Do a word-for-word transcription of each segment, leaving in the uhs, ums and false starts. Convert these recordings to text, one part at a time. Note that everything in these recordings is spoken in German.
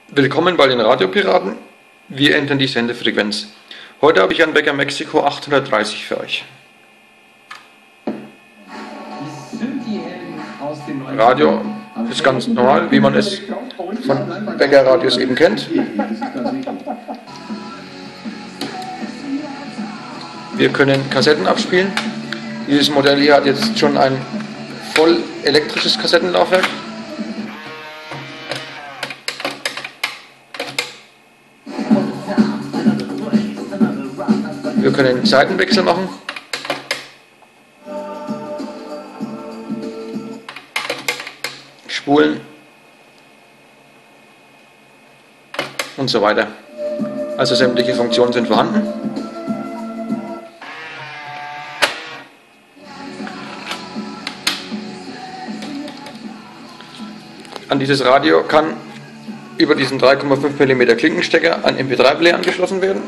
Willkommen bei den Radiopiraten. Wir ändern die Sendefrequenz. Heute habe ich ein Becker Mexiko achthundertdreißig für euch. Radio ist ganz normal, wie man es von Becker Radios eben kennt. Wir können Kassetten abspielen. Dieses Modell hier hat jetzt schon ein voll elektrisches Kassettenlaufwerk. Wir können Seitenwechsel machen. Spulen. Und so weiter. Also sämtliche Funktionen sind vorhanden. An dieses Radio kann über diesen drei Komma fünf Millimeter Klinkenstecker ein M P drei Player angeschlossen werden.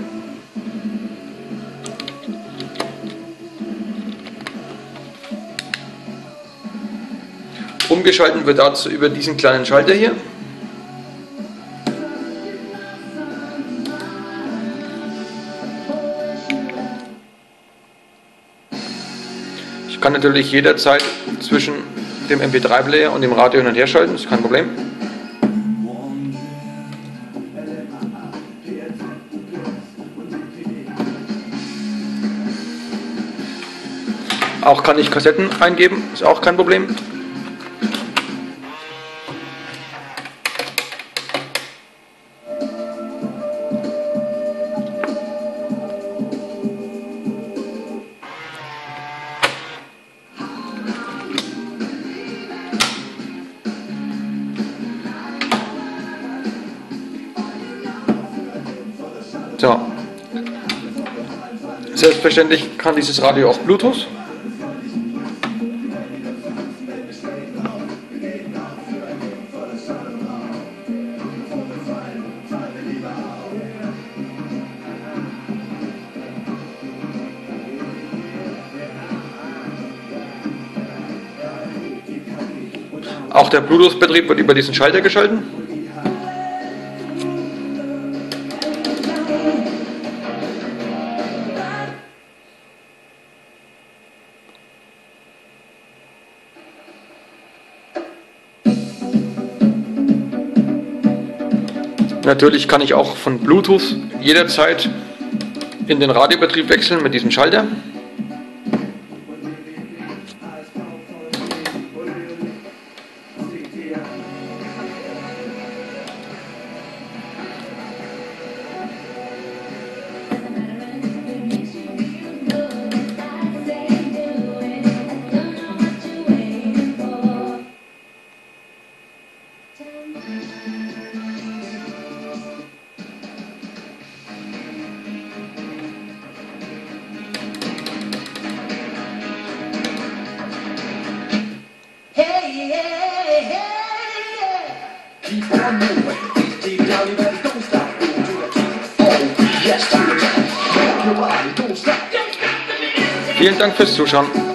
Umgeschaltet wird dazu über diesen kleinen Schalter hier. Ich kann natürlich jederzeit zwischen dem M P drei Player und dem Radio hin und her schalten, das ist kein Problem. Auch kann ich Kassetten eingeben, ist auch kein Problem. So. Selbstverständlich kann dieses Radio auch Bluetooth. Auch der Bluetooth-Betrieb wird über diesen Schalter geschalten. Natürlich kann ich auch von Bluetooth jederzeit in den Radiobetrieb wechseln mit diesem Schalter. Vielen Dank fürs Zuschauen.